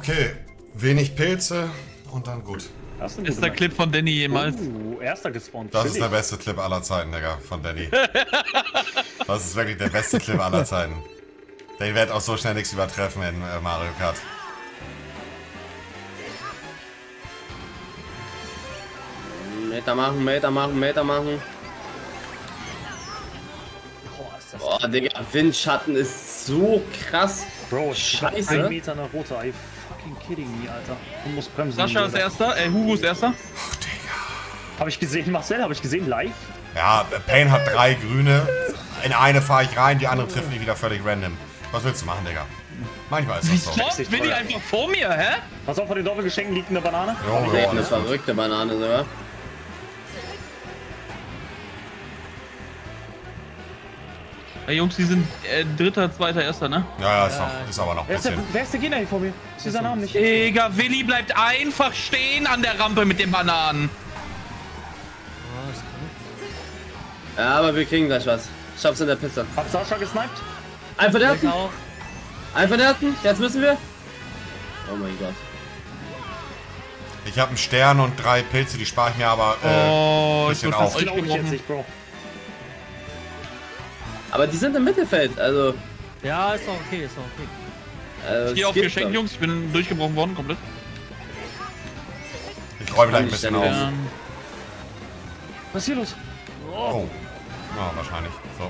Okay, wenig Pilze und dann gut. Das ist der Clip von Danny jemals. Erster gespawnt. Das ist der beste Clip aller Zeiten, Digga, von Danny. Das ist wirklich der beste Clip aller Zeiten. Den wird auch so schnell nichts übertreffen in Mario Kart. Meter machen, Meter machen, Meter machen. Boah, Digga, Windschatten ist so krass. Bro, Scheiße. 1 Meter nach roter. Are you fucking kidding me, Alter? Du musst bremsen. Sascha ist erster, Hugo ist erster. Ach, Digga. Hab ich gesehen, Marcel? Hab ich gesehen live? Ja, Pain hat 3 grüne. In eine fahre ich rein, die andere trifft mich wieder völlig random. Was willst du machen, Digga? Manchmal ist das so. Was? Bin ich einfach vor mir, hä? Pass auf, vor den Doppelgeschenken liegt eine Banane. Jo, Nee, jo, eine alles gut. verrückte Banane sogar. Ey, Jungs, die sind dritter, zweiter, erster, ne? Ja, ist aber noch ein Wer ist bisschen. der Gegner hier vor mir? Ich sehe seinen Namen nicht. Digga, Willi bleibt einfach stehen an der Rampe mit den Bananen. Ja, aber wir kriegen gleich was. Ich hab's in der Piste. Hab Sascha gesniped? Einfach der ersten. Einfach der ersten. Jetzt müssen wir. Oh mein Gott. Ich habe einen Stern und 3 Pilze, die spare ich mir aber Oh, ich bisschen muss auf. das euch Glaub ich jetzt gebrochen. nicht, Bro. Aber die sind im Mittelfeld, also. Ja, ist doch okay, ist doch okay. Ich gehe es auf geht Geschenk, doch. Jungs. Ich bin durchgebrochen worden, komplett. Ich räume gleich ein bisschen auf. Was ist hier los? Oh. Ja, wahrscheinlich. So.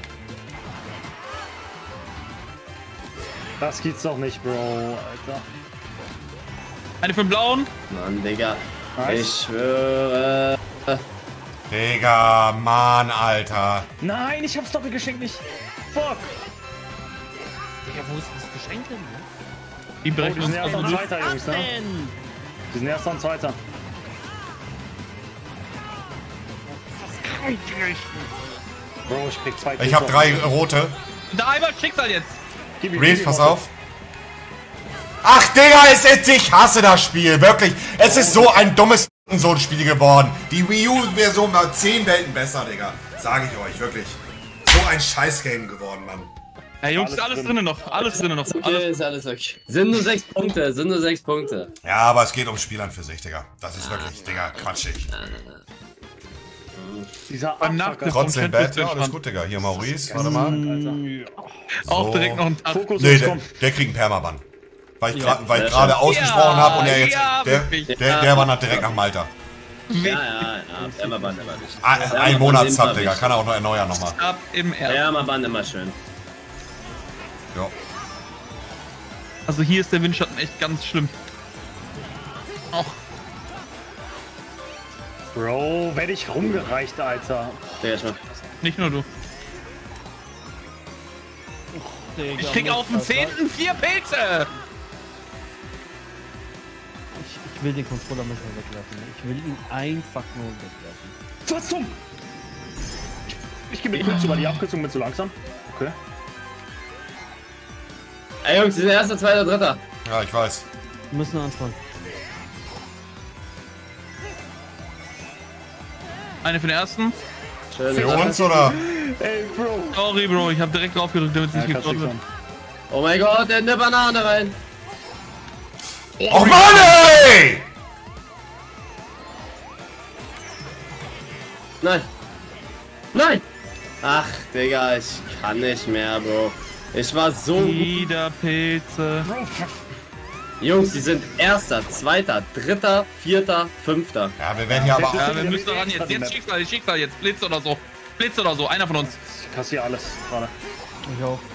Das geht's doch nicht, Bro, Alter. Eine für den Blauen. Mann, Digga. Nice. Ich schwöre. Digga, Mann, Alter. Nein, ich hab's Doppelgeschenk nicht. Fuck. Digga, wo ist das Geschenk denn? Ne? Die Oh, brechen die sind uns erster und durch. zweiter, Jungs, ne? Denn? Die sind erster und zweiter. Bro, ich krieg 2 Ich habe 3 rote. Da einmal Schicksal jetzt. Reef, pass auf. Ach, Digga, ich hasse das Spiel, wirklich. Es ist so ein dummes so ein Spiel geworden. Die Wii U-Version war 10 Welten besser, Digga. Sage ich euch, wirklich. So ein Scheiß-Game geworden, Mann. Hey, Jungs, alles drinnen noch. Alles drinnen noch. Okay, Alles. ist alles okay. Sind nur 6 Punkte, sind nur 6 Punkte. Ja, aber es geht ums Spiel an für sich, Digga. Das ist wirklich, Digga, quatschig. Dieser Beim Abfucker. Nachtisch. Trotzdem Komplett Bett, ja, alles entspannt. gut, Digga. Hier, Maurice, warte mal. Auch So. direkt noch ein Tag. Fokus, Nee, Jungs, der, komm. der kriegt einen Permaban. Weil ich Ja, gerade sehr ausgesprochen habe und er jetzt. ja, Der wirklich. wandert direkt nach Malta. Ja, immer Band, immer nicht. Ein Monatszap, Digga. Kann er auch noch erneuern nochmal. Ab im Ernst. Ja, mal Band immer schön. Ja. Also hier ist der Windschatten echt ganz schlimm. Auch. Bro, werd ich rumgereicht, Alter. Digga, schon. Nicht nur du. Digga, Ich krieg auf den 10. 4 Pilze. Ich will den Controller müssen wir wegwerfen. Ne? Ich will ihn einfach nur wegwerfen. Was zum? Ich gebe mir kurz über die Abkürzung mit so langsam. Okay. Ey Jungs, die sind erster, zweiter, dritter. Ja, ich weiß. Wir müssen anfangen. Eine für den ersten. Schön. Für uns oder? Ey, Bro. Sorry, Bro, ich hab direkt drauf gedrückt, damit es nicht Ja, kannst geklaut nix wird. machen. Oh mein Gott, der hat eine Banane rein. Och Mann, ey! Nein. Nein. Ach, Digga, ich kann nicht mehr, Bro. Ich war so gut. Wieder Pilze. Jungs, die sind erster, zweiter, dritter, vierter, fünfter. Ja, wir werden hier aber auch. Ja, wir müssen ran jetzt. Jetzt Schicksal, Schicksal, jetzt Blitz oder so. Blitz oder so, einer von uns. Ich kassiere alles gerade. Ich auch.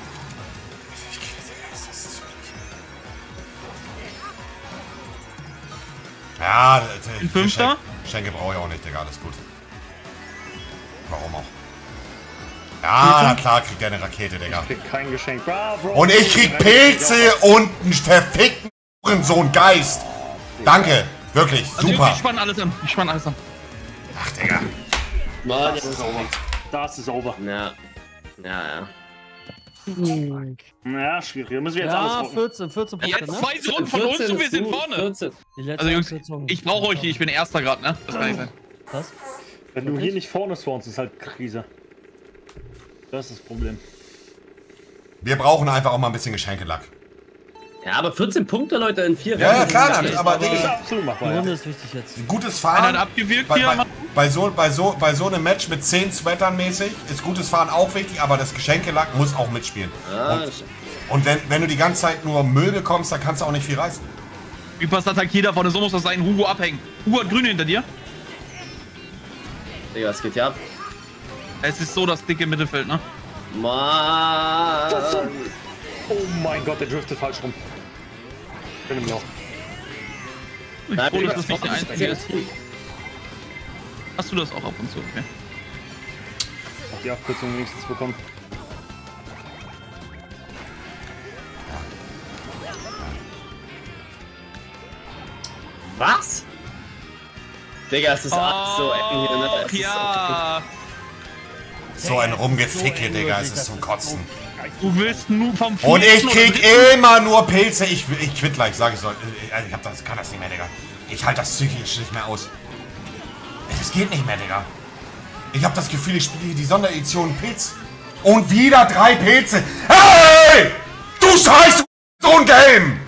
Ja, Ein Fünfter? Schenke brauche ich auch nicht, Digga, alles gut. Warum auch? Ja, na klar kriegt er eine Rakete, Digga. Ich krieg kein Geschenk. Bro. Und ich krieg Pilze und einen verfickten Sohn Geist. Danke, wirklich, Also super. ich spann alles an. Ich spann alles an. Ach, Digga. Mann, Das ist over. Das ist over. ja. Ja, ja. Ja, schwierig. Da müssen wir jetzt Ja, alles rocken. 14 Punkte, Jetzt ne? 2 Runden von uns und wir sind vorne. 14. Die letzte Also Jungs, Abkürzung. ich brauche euch hier. Ich bin Erster gerade, ne? Das kann nicht sein. Was? Wenn du hier nicht vorne spawnst, ist halt Krise. Das ist das Problem. Wir brauchen einfach auch mal ein bisschen Geschenkelack. Ja, aber 14 Punkte, Leute, in 4 Ja, ja, Rennen, klar, das dann, ist aber Das ist Digga, absolut Die machbar. Runde Ja. ist wichtig jetzt. gutes Einer hat Fahren. abgewirkt Bei, hier. bei, bei so einem Match mit 10 Sweatern mäßig ist gutes Fahren auch wichtig, aber das Geschenkelack muss auch mitspielen. Ah, Und wenn du die ganze Zeit nur Müll bekommst, dann kannst du auch nicht viel reißen. Übers attackiert da vorne, so muss das sein. Hugo abhängen. Hugo hat Grüne hinter dir. Digga, was geht hier ab? Es ist so das dicke Mittelfeld, ne? Mann. Oh mein Gott, der driftet falsch rum. Ich bin im Loch. Ich Nein, froh, Digga, dass das nicht der das einzige ist. Hast du das auch ab und zu, okay? Auch die Abkürzung wenigstens bekommen. Was? Digga, es ist alles so eng hier, ne? Es ist Ja, So ein Rumgeficke, Digga, es ist zum Kotzen. du willst nur vom Und ich Fließen krieg oder immer nur Pilze. Ich quitt gleich, sag ich so. Ich kann das nicht mehr, Digga. Ich halte das psychisch nicht mehr aus. Das geht nicht mehr, Digga. Ich habe das Gefühl, ich spiele hier die Sonderedition Pilz. Und wieder 3 Pilze. Hey! Du scheiß so ein Game!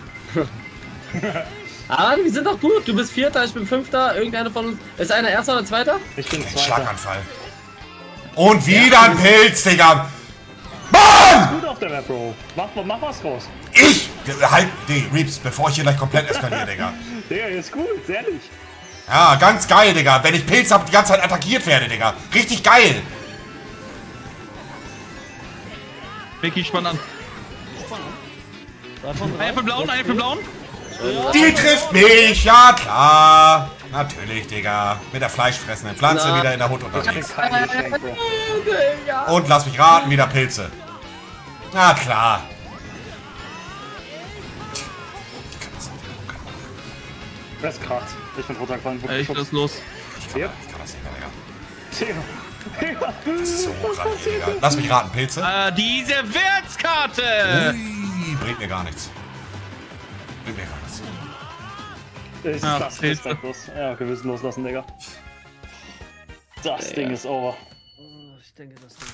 Aber wir sind doch gut. Du bist Vierter, ich bin Fünfter. Irgendeiner von uns. Ist einer Erster oder Zweiter? Ich bin Ein Zweiter. Schlaganfall. Und wieder ein Pilz, Digga. Mann! Gut auf der Map, Bro. Mach was raus. Ich! Halt, die Reeps, bevor ich hier gleich komplett eskaliere, Digga. Der ist gut, ehrlich. Ja, ganz geil, Digga. Wenn ich Pilz hab, die ganze Zeit attackiert werde, Digga. Richtig geil. Vicky, spann an. Einer für blauen, einer für blauen. Die trifft mich, ja klar. Natürlich, Digga. Mit der fleischfressenden Pflanze Na. wieder in der Hut Ich hab unterwegs. kein Geschenk, Bro. Und lass mich raten, wieder Pilze. Na klar. Das kracht. Ich bin runtergefallen. Echt, was ist los? Ja. Ich kann das nicht mehr, Digga. Digga. Das ist so hochgradig, Digga. Lass mich raten, Pilze. Diese Wertskarte! Ui, bringt mir gar nichts. Bringt mir gar nichts. Ist Ach, das Pilze. respektlos. Ja, okay, wir müssen loslassen, Digga. Das Ding ist over. Ich denke, das Ding.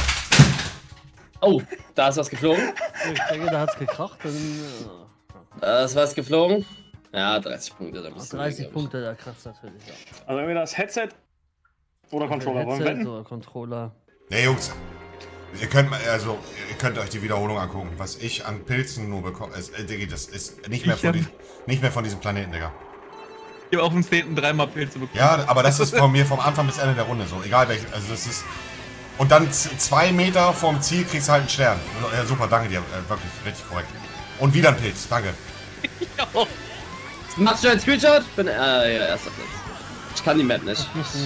Oh, da ist was geflogen. Ich denke, da hat's gekracht. Dann, Da ist was geflogen. Ja, 30 Punkte. Da musst du 30 glaub ich. Punkte, da kracht's natürlich. Ja. Also entweder das Headset oder Controller. Wollen wir Headset wetten? oder Controller. Ne, Jungs. Ihr könnt euch die Wiederholung angucken. Was ich an Pilzen nur bekomme. Digga, das ist nicht mehr, nicht mehr von diesem Planeten, Digga. Ich habe auf dem 10. 3-mal Pilze bekommen. Ja, aber das ist von mir vom Anfang bis Ende der Runde so. Egal welch. Also das ist. Und dann 2 Meter vorm Ziel kriegst du halt einen Stern. Ja, super, danke dir. Wirklich, richtig korrekt. Und wieder ein Pilz, danke. Machst du einen Screenshot? Bin ja, erster Platz. Ich kann die Map nicht.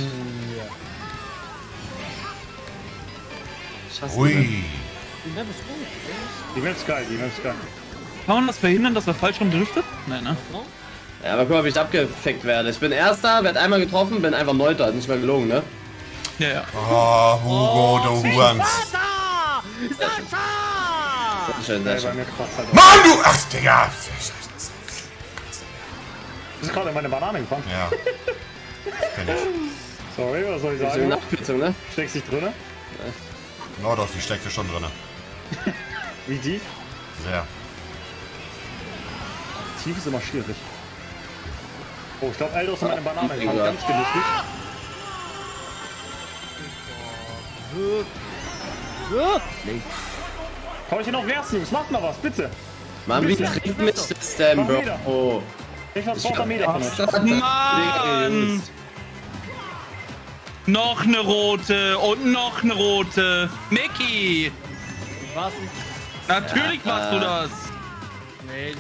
Scheiße. Ui. Die Map ist gut. Die Map ist geil, die Map ist geil. Kann man das verhindern, dass er falsch rum driftet? Nein, ne? Ja, aber guck mal, wie ich abgefickt werde. Ich bin Erster, werd einmal getroffen, bin einfach Neunter. Nicht mehr gelogen, ne? Ja, ja. Oh, Hugo, du Hurens. Schön, sehr Ey, bei schön. mir kracht halt auch. Mann, du. Ach, Digga. Du bist gerade in meine Banane gefahren. Ja. Kenn ich. Sorry, was soll ich So eine sagen? Abkürzung, ne? Steckst dich drinne? Oh, doch, die steckte schon drin. Wie tief? Sehr. Tief ist immer schwierig. Oh, ich glaube, Eldo ist in meine Banane gefahren. Digga. Ganz genüsslich. Wirklich? Komm ich hier noch wärst, Jungs? Macht mal was, bitte. Mann, wie trifft mich das denn, Bro? Oh. Ich was braucht der Meter von euch. Mann! Noch eine rote und noch eine rote. Mickey! Was? Natürlich machst du das. Nee,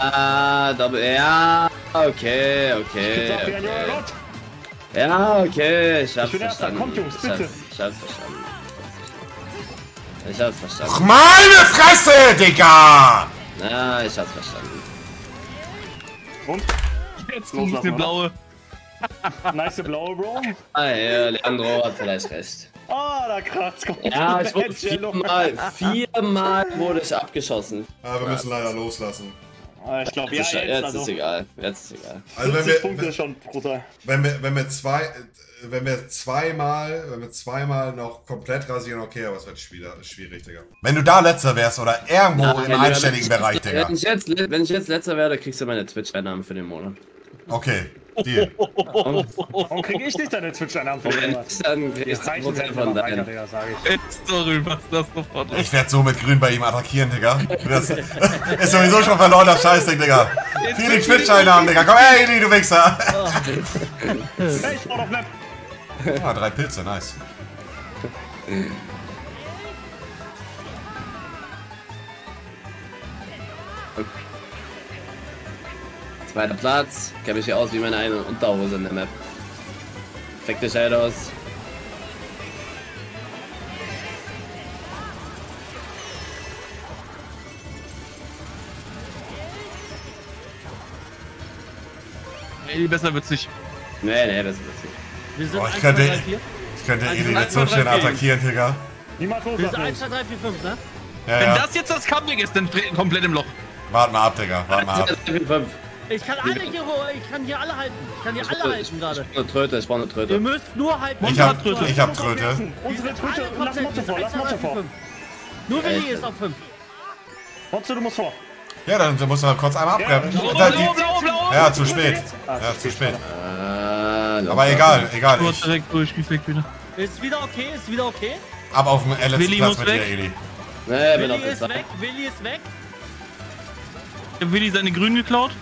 Ja, okay, okay. Sag wie ein junger okay. Gott. Ja, okay, ich hab's Ich bin Erster. verstanden. Kommt, Jungs, bitte. Ich hab's verstanden. Ich hab's verstanden. Ach, meine Fresse, Digga! Ja, ich hab's verstanden. Und? Jetzt Loslassen, ist eine oder? blaue. Nice blaue, Bro. Ah ja, Leandro hat vielleicht recht. Ah, da kracht's. Ja, ich wurde viermal wurde ich abgeschossen. Ja, wir müssen leider loslassen. Ich glaube, ja, Jetzt ist egal. Jetzt ist egal. Also 40 Punkte ist schon brutal. wenn wir zweimal noch komplett rasieren, okay, aber es wird schwierig, Digga. Wenn du da Letzter wärst oder irgendwo im einstelligen Bereich, Digga. Wenn ich jetzt Letzter werde, kriegst du meine Twitch-Einnahmen für den Monat. Okay, Deal. Warum krieg ich nicht deine Twitch-Einnahmen von dem? Dann krieg ich Das reichen 10% von deinen. sag ich. Sorry, was das sofort. Ich werde so mit Grün bei ihm attackieren, Digga. Das ist sowieso schon verloren, das Scheißding, Digga. Viele Twitch-Einnahmen, Digga. Komm her, Eli, du Wichser. Hey, ich brauch noch Map. Ah, 3 Pilze, nice. Zweiter Platz. Kenne mich hier aus wie meine eine Unterhose in der Map. Perfekte Shadows. Ey, besser wird's nicht. Nee, das ist nicht. Wir sind Oh, 1, ich 2, könnte- 3, 4. Ich könnte Also, Eli jetzt so schön attackieren, Digga. Niemand Wir sind 1, loslassen. 2, 3, 4, 5, ne? Ja, Wenn ja. das jetzt das Comeback ist, dann treten komplett im Loch. Wart mal ab, Digga. Wart mal ab. Ich kann alle hier, ich kann hier alle halten. Ich kann hier alle halten gerade. Ich brauche eine Tröte. Ihr müsst nur halten. Ich hab Tröte. Unsere Tröte, lass Motto vor, lass Motto vor. Nur Willi ist auf 5. Motto, du musst vor. Ja, dann musst du halt kurz einmal abbremsen. Blau, Da- blau, blau, blau. Ja, zu spät. Ja, zu spät. Aber Aber egal. Du hast Ich direkt durchgeflickt wieder. Ist wieder okay, ist wieder okay. ab auf dem letzten Willi Platz muss mit dir, weg. Eli. Nee, bin Willi auf der ist Seite. weg, Willi ist weg. Ich hab Willi seine Grün geklaut.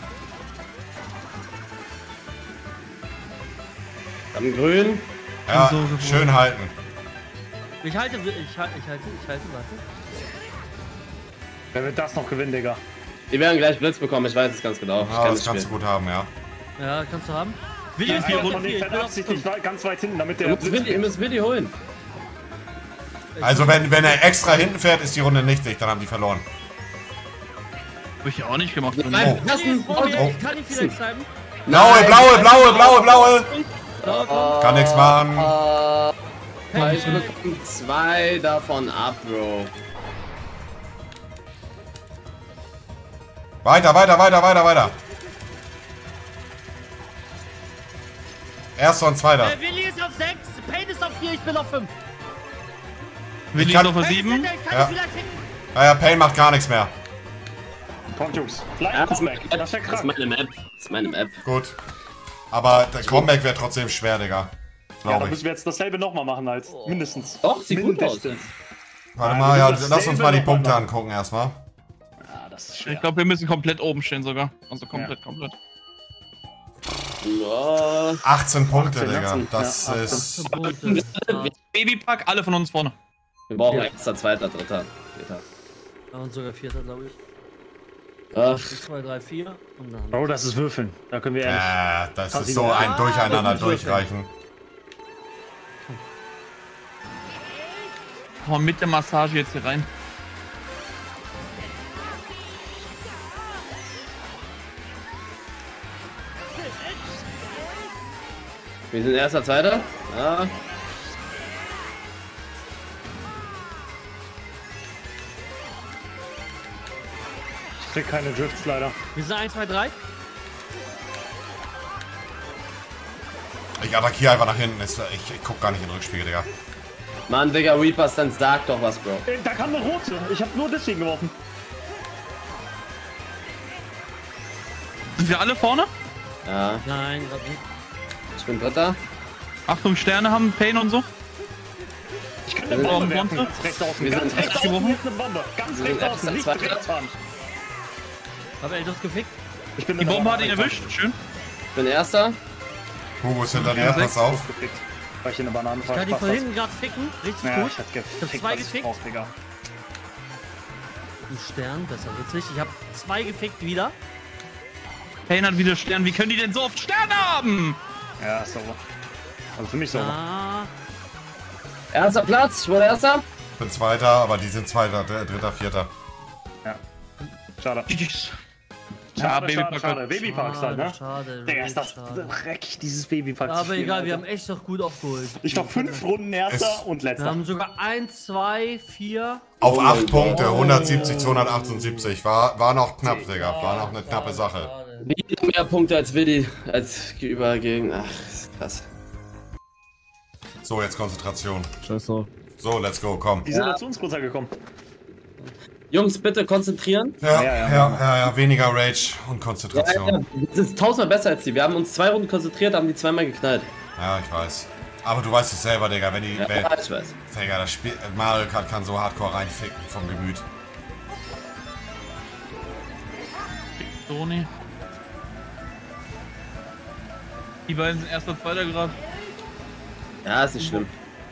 Am Grün. Ja, So geworden. schön halten. Ich halte, warte. Wer wird das noch gewinnen, Digga? Die werden gleich Blitz bekommen, ich weiß es ganz genau. Ich Ja, kann das kannst du gut haben, ja. Ja, kannst du haben. Willi ist Einer hier von runter. denen Ich bin auf absichtlich 5. ganz weit hinten, damit der Ihr müsst Willi holen. Also wenn er extra hinten fährt, ist die Runde nichtig, dann haben die verloren. Hab ich ja auch nicht gemacht. Nein, Oh. lassen. Oh, ich kann nicht vielleicht schreiben. Blaue. Kann nichts machen. Ich bekomme 2 davon ab, Bro. Weiter. Erster und zweiter. Willi ist auf 6, Payne ist auf 4, ich bin auf 5. Willi kann- ist auf 7. Kann Ja. ich vielleicht ficken? Naja, Payne macht gar nichts mehr. Kommt, Jungs. Vielleicht Ja, das ist Comeback. Das wäre Das ist krank. meine Map. Gut. Aber der Comeback wäre trotzdem schwer, Digga. Ja, Glaube dann ich. müssen wir jetzt dasselbe nochmal machen halt. Mindestens. Doch, sieht gut aus. Mindestens. Warte Ja, mal, wir ja, müssen lass uns mal die dasselbe noch Punkte mal angucken erstmal. Ja, das ist schwer. Ich glaube, wir müssen komplett oben stehen sogar. Also komplett. 18 Punkte, 18, Digga. 18, Das ja, ist. Babypack, alle von uns vorne. Wir brauchen extra Zweiter, Dritter, Vierter. Und sogar 4, glaube ich. Ach, 2, 3, 4. Und dann. Bro, das ist Würfeln. Da können wir ehrlich. Das Kann ist sie so nur- ein Durcheinander das ist wirklich durchreichen. Komm mit der Massage jetzt hier rein. wir sind erster, Zweiter. Ja. Ich krieg keine Drifts leider. Wir sind 1, 2, 3. Ich attackiere einfach nach hinten. Ich guck gar nicht in den Rückspiegel, Digga. Mann, Digga, Reaper, dann sag doch was, Bro. Da kam eine rote. Ich hab nur deswegen geworfen. Sind wir alle vorne? Ja, Nein, gerade nicht. ich bin Dritter. Achtung, Sterne haben Pain und so. Ich kann eine Bombe werfen. Bombe? Ganz rechts außen. Wir Ganz sind rechts rechts außen jetzt eine Bombe. Ganz rechts außen. Nicht Zweiter. rechts fahren. Hab Eldos gefickt? Ich bin Die Bombe hat ihn erwischt. Schön. Ich bin Erster. Hugo ist hinter dir, pass auf. Gefickt. Weil ich in eine Banane Kann die von hinten gerade ficken? Richtig Ja, gut. ich hab gefickt. Ich hab 2 was ich gefickt. brauch, Digga. Ein Stern, besser witzig. Ich hab 2 gefickt wieder. Pain hat wieder Stern. Wie können die denn so oft Sterne haben? Ja, sauber. Also für mich sauber. Ah, Erster Platz, ich wurde Erster. Ich bin Zweiter, aber die sind Zweiter, Dritter, Vierter. Schade. GG's. Schade, Babypark. schade. Babyparks halt, ne? Schade, Digga, ist das schade. dreckig, dieses Babypark. Aber egal, wir haben echt noch gut aufgeholt. Ich war 5 Runden Erster und Wir Letzter. haben sogar 1, 2, 4. Auf Oh 8 mein Punkte, Gott. 170, 278. War noch knapp, Digga. War noch eine knappe Sache. Schade. Wieder mehr Punkte als Willi, als übergegen. Ach, ist krass. So, jetzt Konzentration. Scheiße. So, let's go, komm. Die sind ja zu uns runtergekommen. Jungs, bitte konzentrieren. Ja, weniger Rage und Ja, Konzentration. das ist tausendmal besser als die. Wir haben uns 2 Runden konzentriert, haben die zweimal geknallt. Ja, ich weiß. Aber du weißt es selber, Digga, wenn die... Ja, Wenn, ich weiß. Digga, das Spiel... Mario Kart kann so hardcore reinficken vom Gemüt. Toni. Die beiden sind erster, zweiter gerade. Ja, ist nicht schlimm.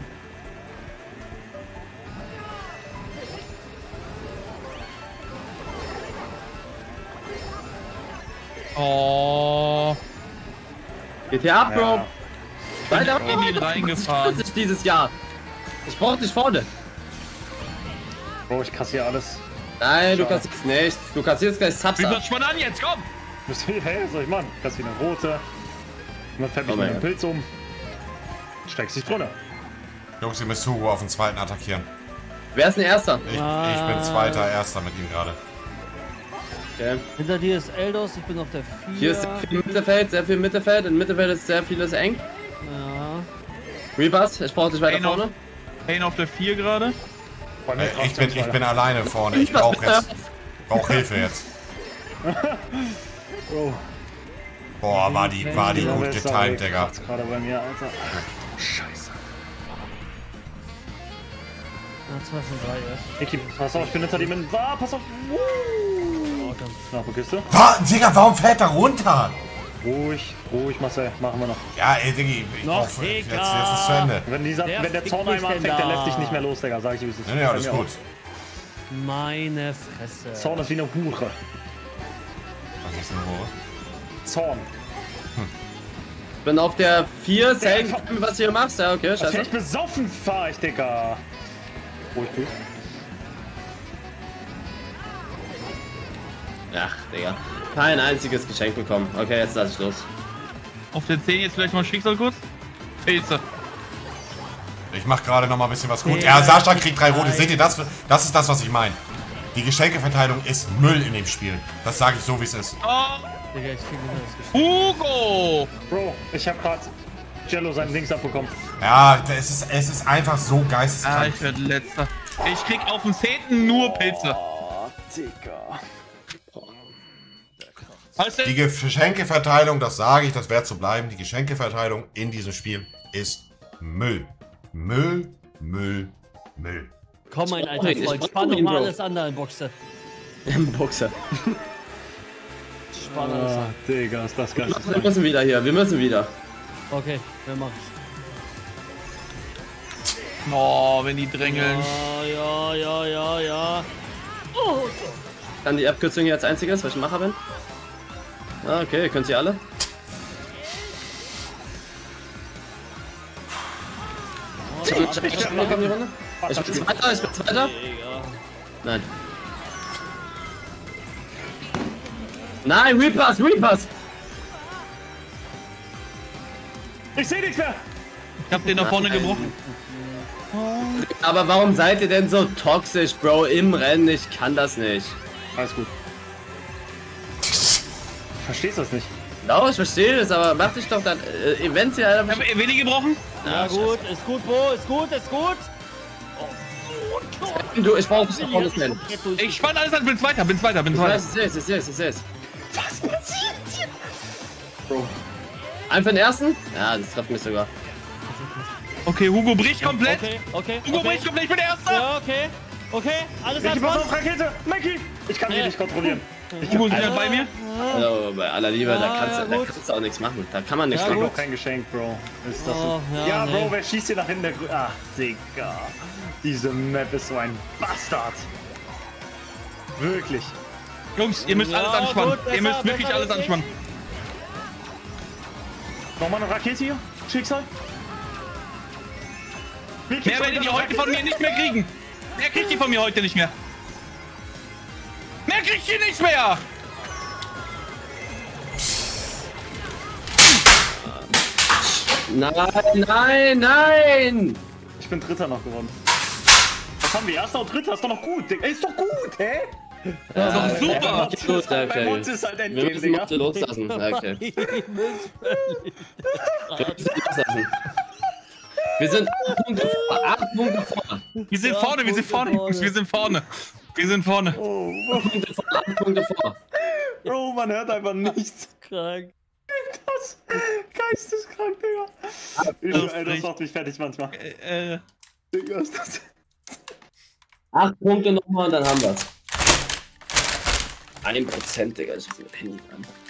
Oh. GTA ab, Bro. Ja. Weiter in ihn reingefahren. Ich dieses Jahr. Ich brauch dich vorne. Bro, ich kassiere alles. Nein, du kassierst nichts. Du kassierst gleich Subs Wie ab. wird's schon an jetzt? Komm! Hey, was soll ich machen? Kassiere eine rote. Man fällt mich Oh mit mein dem Pilz um. Steigst dich drunter. Jungs, ihr müsst Hugo auf den zweiten attackieren. Wer ist denn Erster? Ich bin zweiter, erster mit ihm gerade. Okay. Hinter dir ist Eldos, ich bin auf der 4. Hier ist sehr viel Mittelfeld, sehr viel Mittelfeld. Im Mittelfeld ist sehr vieles eng. Ja. Reapers, ich brauche dich weiter Hey, vorne. Kane auf der 4 gerade. Bei mir Ich bin alleine vorne. Ich brauch Hilfe jetzt. Bro. Boah, war die gut getimed, Digga. Gerade bei mir, Alter. Scheiße. Ja, 2 von 3 erst. Niki, pass auf, ich bin hinter dir mit. Pass auf. Na, wo gehst du? Digga, warum fällt er runter? Ruhig, ruhig, Marcel. Machen wir noch. Ja, ey, Diggi, ich Noch, brauch, jetzt Digga. ist es zu Ende. Wenn der fickt Zorn mich einmal denn anfängt, der da? lässt dich nicht mehr los, Digga. Sag ich, wie es ist. Ja, ja, alles Bei mir gut. Meine Fresse. auch. Zorn ist wie eine Hure. Was ist eine Hure? Zorn. Bin auf der 4. Zählen, was du hier machst. Ja, okay, Wenn scheiße. ich besoffen fahr ich, Digga. Ruhig, ruhig. Ach, Digga. Kein einziges Geschenk bekommen. Okay, jetzt lass ich los. Auf der 10 jetzt vielleicht mal Schicksal kurz. Pilze. Ich mach gerade noch mal ein bisschen was gut. Ja, Sascha kriegt 3 rote. Seht ihr das? Das ist das, was ich meine. Die Geschenkeverteilung ist Müll in dem Spiel. Das sage ich so, wie es ist. Oh, Digga, ich krieg wieder das Geschenk. Hugo! Bro, ich hab grad Jello seinen Dings abbekommen. Ja, es ist einfach so Ah, geisteskrank. ich werde letzter. Ich krieg auf dem 10. nur Pilze. Oh, Digga. Weißt du? Die Geschenkeverteilung, das sage ich, das wird so bleiben. Die Geschenkeverteilung in diesem Spiel ist Müll. Müll, Müll, Müll. Komm, mein alter Ich Freund, brauch spann doch ihn, mal Bro. alles an, dein Boxer. Im Boxer. Spann alles an. Digga, ist das geil. Wir müssen wieder hier. Wir müssen wieder. Okay, wir machen's. Oh, wenn die drängeln. Ja. Oh, Dann die Abkürzung hier als einziges, weil ich ein Macher bin. Ah, okay, ihr könnt sie alle. Ich bin Zweiter. Nein. Nein, Reapers! Ich seh nichts mehr. Ich hab den da vorne gebrochen. Aber warum seid ihr denn so toxisch, Bro, im Rennen? Ich kann das nicht. Alles gut. Verstehst du das nicht? Doch, ich verstehe das, aber mach dich doch dann Events hier, Alter. Ich hab Willi gebrochen. Ja, gut, ist gut, Bo, ist gut. Du, ich brauch dich nach vorne nennen. Ich spann alles an, bin zweiter. Ich seh's. Was passiert hier? Bro. Einen für den ersten? Ja, das trifft mich sogar. Okay, Hugo bricht komplett. Okay. Hugo bricht komplett, ich bin der Erste. Ja, okay. Alles Ich pass Mann. auf, Rakete! Mikey! Ich kann die nicht kontrollieren. Hugo ist wieder bei mir. Also, bei aller Liebe, da Ja, kannst gut. du auch nichts machen. Da kann man nichts Ja, Ich machen. hab noch kein Geschenk, Bro. Ist das Oh, so? ja, Ja, nee. Bro, wer schießt hier nach hinten? Ach, Digga. Diese Map ist so ein Bastard. Wirklich. Jungs, ihr müsst Ja, alles anspannen. gut, Ihr müsst besser, wirklich besser alles als ich. anspannen. Nochmal eine Rakete hier. Schicksal. Mehr werdet ihr heute von mir nicht mehr kriegen. Mehr kriegt ihr von mir heute nicht mehr. Mehr kriegt ihr nicht mehr. Nein, nein! Ich bin Dritter noch geworden. Was haben wir? Erster und Dritter ist doch noch gut. Digga. Ist doch gut, hä? Ja, doch super. Bei uns ist halt Wir Endgame, müssen Digga. Mathe loslassen. Okay. Wir müssen loslassen. Wir sind 8 Punkte vor. Wir sind vorne, wir sind vorne, Jungs, wir sind vorne. Wir sind vorne. Oh, 8 Punkte vor. Bro, man hört einfach nichts. Krank. Das geisteskrank, Digga. Ey, das macht mich fertig manchmal. Digga, ist das... 8 Punkte nochmal und dann haben wir's. 1%, Digga, ich muss mit Handy an.